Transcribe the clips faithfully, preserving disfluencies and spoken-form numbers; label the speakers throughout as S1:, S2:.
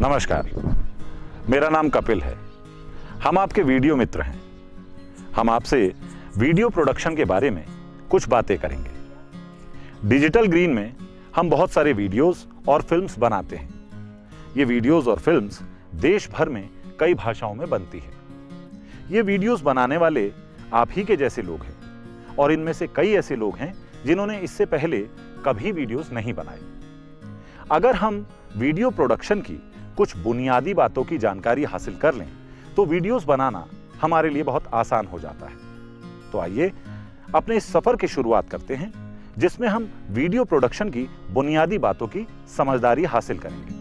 S1: नमस्कार, मेरा नाम कपिल है। हम आपके वीडियो मित्र हैं। हम आपसे वीडियो प्रोडक्शन के बारे में कुछ बातें करेंगे। डिजिटल ग्रीन में हम बहुत सारे वीडियोस और फिल्म्स बनाते हैं। ये वीडियोस और फिल्म्स देश भर में कई भाषाओं में बनती है। ये वीडियोस बनाने वाले आप ही के जैसे लोग हैं और इनमें से कई ऐसे लोग हैं जिन्होंने इससे पहले कभी वीडियोस नहीं बनाए। अगर हम वीडियो प्रोडक्शन की कुछ बुनियादी बातों की जानकारी हासिल कर लें तो वीडियोस बनाना हमारे लिए बहुत आसान हो जाता है। तो आइए अपने इस सफर की शुरुआत करते हैं जिसमें हम वीडियो प्रोडक्शन की बुनियादी बातों की समझदारी हासिल करेंगे।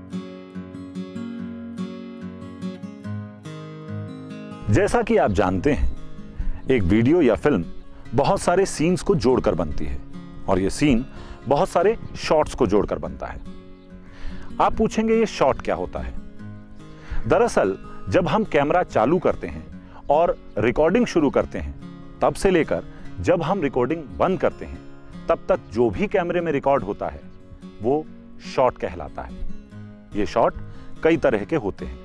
S1: जैसा कि आप जानते हैं, एक वीडियो या फिल्म बहुत सारे सीन्स को जोड़कर बनती है और यह सीन बहुत सारे शॉट्स को जोड़कर बनता है। आप पूछेंगे ये शॉट क्या होता है? दरअसल जब हम कैमरा चालू करते हैं और रिकॉर्डिंग शुरू करते हैं, तब से लेकर जब हम रिकॉर्डिंग बंद करते हैं, तब तक जो भी कैमरे में रिकॉर्ड होता है वो शॉट कहलाता है। ये शॉट कई तरह के होते हैं।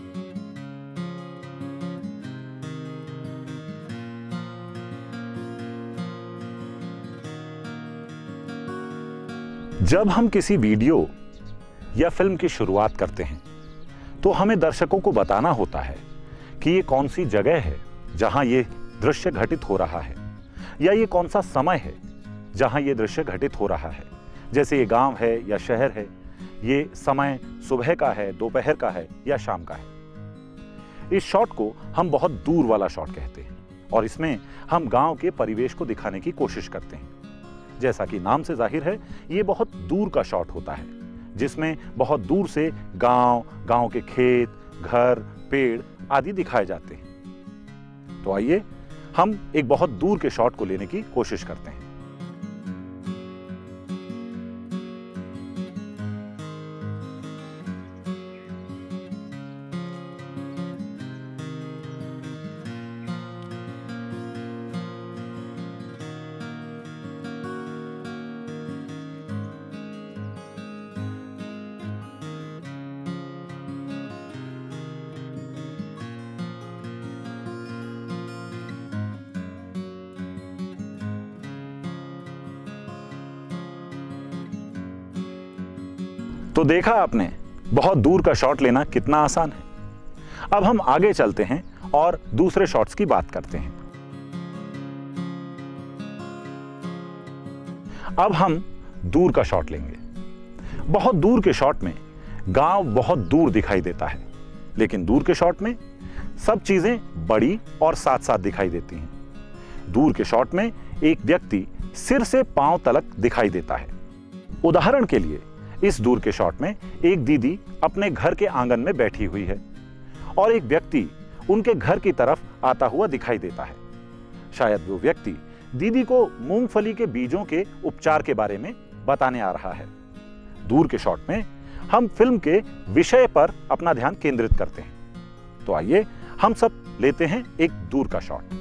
S1: जब हम किसी वीडियो या फिल्म की शुरुआत करते हैं तो हमें दर्शकों को बताना होता है कि ये कौन सी जगह है जहां ये दृश्य घटित हो रहा है, या ये कौन सा समय है जहां ये दृश्य घटित हो रहा है। जैसे ये गांव है या शहर है, ये समय सुबह का है, दोपहर का है या शाम का है। इस शॉट को हम बहुत दूर वाला शॉट कहते हैं और इसमें हम गांव के परिवेश को दिखाने की कोशिश करते हैं। जैसा कि नाम से जाहिर है, ये बहुत दूर का शॉट होता है जिसमें बहुत दूर से गांव, गांव के खेत, घर, पेड़ आदि दिखाए जाते हैं। तो आइए हम एक बहुत दूर के शॉट को लेने की कोशिश करते हैं। तो देखा आपने, बहुत दूर का शॉट लेना कितना आसान है। अब हम आगे चलते हैं और दूसरे शॉट्स की बात करते हैं। अब हम दूर का शॉट लेंगे। बहुत दूर के शॉट में गांव बहुत दूर दिखाई देता है, लेकिन दूर के शॉट में सब चीजें बड़ी और साथ साथ दिखाई देती हैं। दूर के शॉट में एक व्यक्ति सिर से पांव तलक दिखाई देता है। उदाहरण के लिए इस दूर के शॉट में एक दीदी अपने घर के आंगन में बैठी हुई है और एक व्यक्ति उनके घर की तरफ आता हुआ दिखाई देता है। शायद वो व्यक्ति दीदी को मूंगफली के बीजों के उपचार के बारे में बताने आ रहा है। दूर के शॉट में हम फिल्म के विषय पर अपना ध्यान केंद्रित करते हैं। तो आइए हम सब लेते हैं एक दूर का शॉट।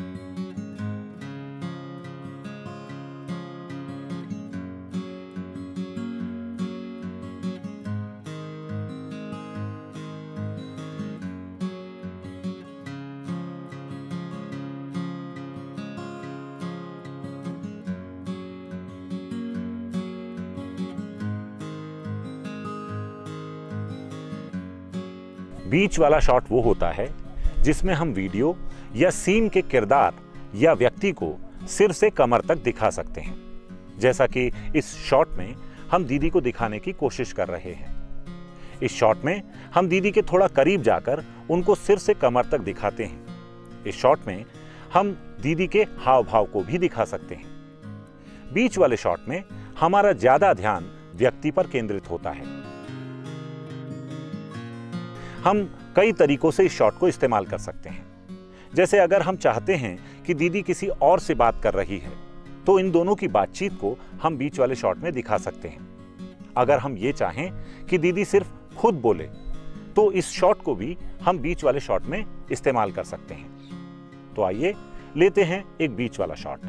S1: बीच वाला शॉट वो होता है जिसमें हम वीडियो या सीन के किरदार या व्यक्ति को सिर से कमर तक दिखा सकते हैं। जैसा कि इस शॉट में हम दीदी को दिखाने की कोशिश कर रहे हैं। इस शॉट में हम दीदी के थोड़ा करीब जाकर उनको सिर से कमर तक दिखाते हैं। इस शॉट में हम दीदी के हाव भाव को भी दिखा सकते हैं। बीच वाले शॉट में हमारा ज्यादा ध्यान व्यक्ति पर केंद्रित होता है। हम कई तरीकों से इस शॉट को इस्तेमाल कर सकते हैं। जैसे अगर हम चाहते हैं कि दीदी किसी और से बात कर रही है तो इन दोनों की बातचीत को हम बीच वाले शॉट में दिखा सकते हैं। अगर हम ये चाहें कि दीदी सिर्फ खुद बोले तो इस शॉट को भी हम बीच वाले शॉट में इस्तेमाल कर सकते हैं। तो आइए लेते हैं एक बीच वाला शॉट।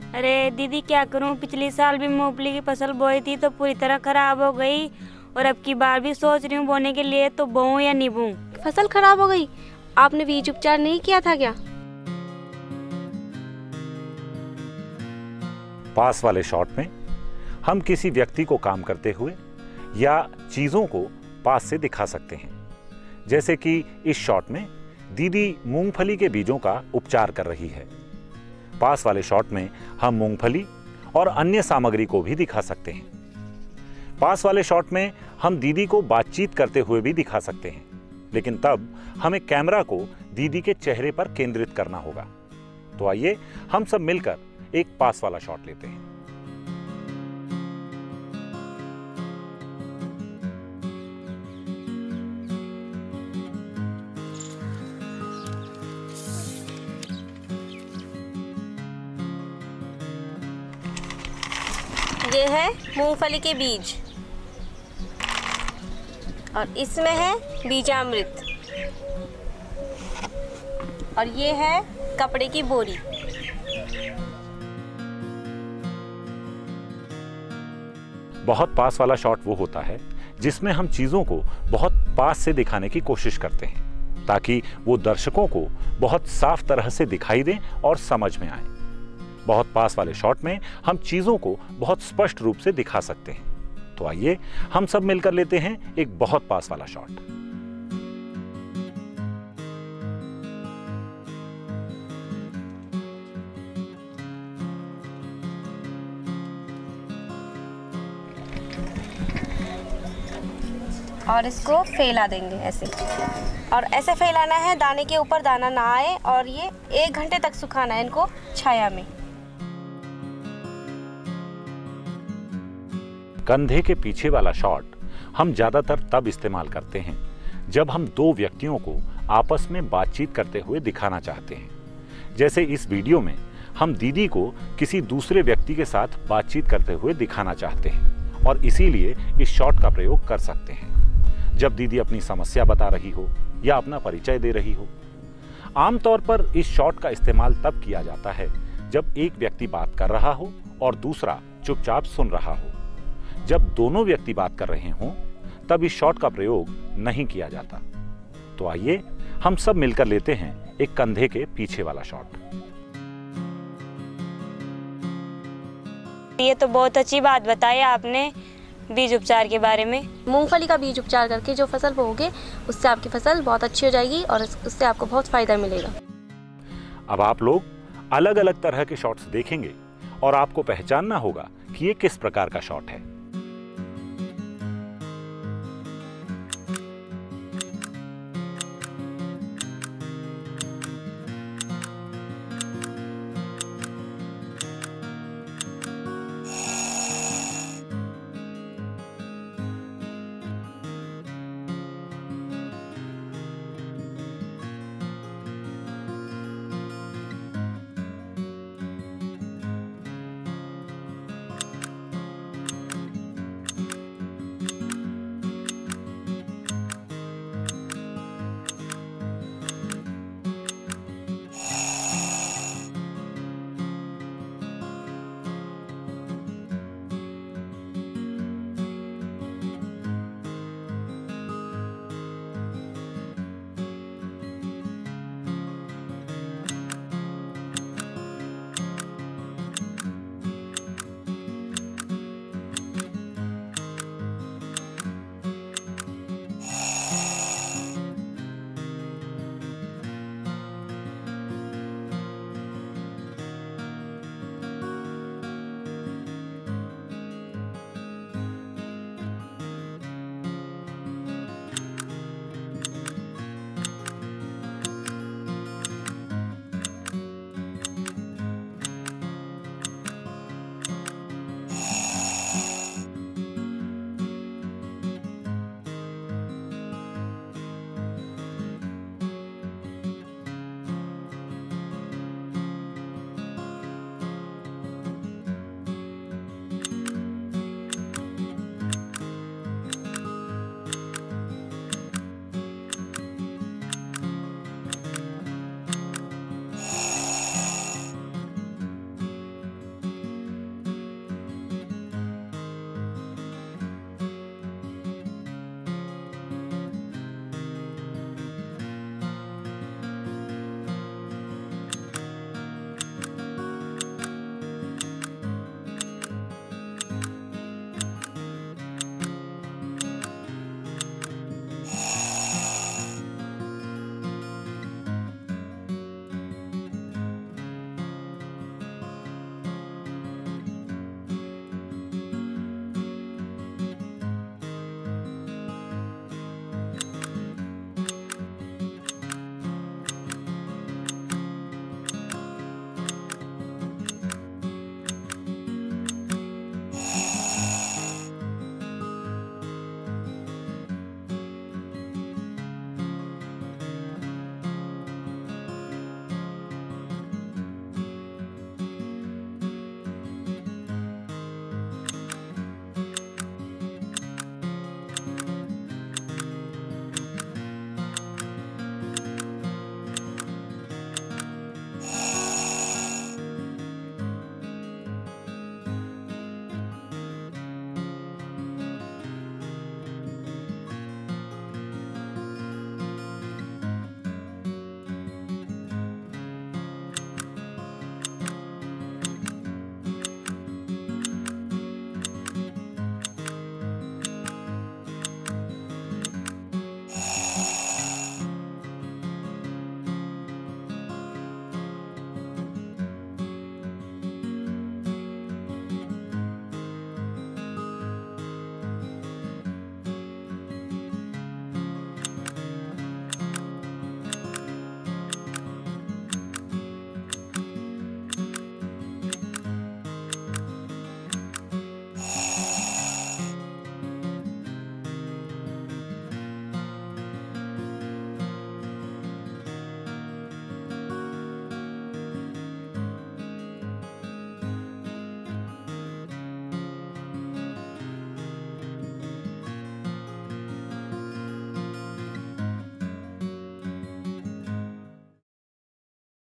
S2: अरे दीदी क्या करूं, पिछले साल भी मूंगफली की फसल बोई थी तो पूरी तरह खराब हो गई, और अब की बार भी सोच रही हूँ बोने के लिए, तो बोऊं या नहीं बोऊं।
S3: फसल खराब हो गई? आपने बीज उपचार नहीं किया था क्या?
S1: पास वाले शॉट में हम किसी व्यक्ति को काम करते हुए या चीजों को पास से दिखा सकते हैं। जैसे कि इस शॉट में दीदी मूंगफली के बीजों का उपचार कर रही है। पास वाले शॉट में हम मूंगफली और अन्य सामग्री को भी दिखा सकते हैं। पास वाले शॉट में हम दीदी को बातचीत करते हुए भी दिखा सकते हैं, लेकिन तब हमें कैमरा को दीदी के चेहरे पर केंद्रित करना होगा। तो आइए हम सब मिलकर एक पास वाला शॉट लेते हैं।
S3: ये है मूंगफली के बीज और इसमें है बीजामृत, और ये है कपड़े की बोरी।
S1: बहुत पास वाला शॉट वो होता है जिसमें हम चीजों को बहुत पास से दिखाने की कोशिश करते हैं, ताकि वो दर्शकों को बहुत साफ तरह से दिखाई दें और समझ में आए। बहुत पास वाले शॉट में हम चीजों को बहुत स्पष्ट रूप से दिखा सकते हैं। तो आइए हम सब मिलकर लेते हैं एक बहुत पास वाला शॉट।
S3: और इसको फैला देंगे ऐसे, और ऐसे फैलाना है दाने के ऊपर दाना ना आए, और ये एक घंटे तक सुखाना है इनको छाया में।
S1: कंधे के पीछे वाला शॉट हम ज्यादातर तब इस्तेमाल करते हैं जब हम दो व्यक्तियों को आपस में बातचीत करते हुए दिखाना चाहते हैं। जैसे इस वीडियो में हम दीदी को किसी दूसरे व्यक्ति के साथ बातचीत करते हुए दिखाना चाहते हैं, और इसीलिए इस शॉट का प्रयोग कर सकते हैं जब दीदी अपनी समस्या बता रही हो या अपना परिचय दे रही हो। आमतौर पर इस शॉट का इस्तेमाल तब किया जाता है जब एक व्यक्ति बात कर रहा हो और दूसरा चुपचाप सुन रहा हो। जब दोनों व्यक्ति बात कर रहे हों तब इस शॉट का प्रयोग नहीं किया जाता। तो आइए हम सब मिलकर लेते हैं एक कंधे के पीछे वाला शॉट।
S2: ये तो बहुत अच्छी बात बताई आपने बीज उपचार के बारे में।
S3: मूंगफली का बीज उपचार करके जो फसल बोओगे उससे आपकी फसल बहुत अच्छी हो जाएगी और उससे आपको बहुत फायदा मिलेगा।
S1: अब आप लोग अलग अलग तरह के शॉट्स देखेंगे और आपको पहचानना होगा कि ये किस प्रकार का शॉट है।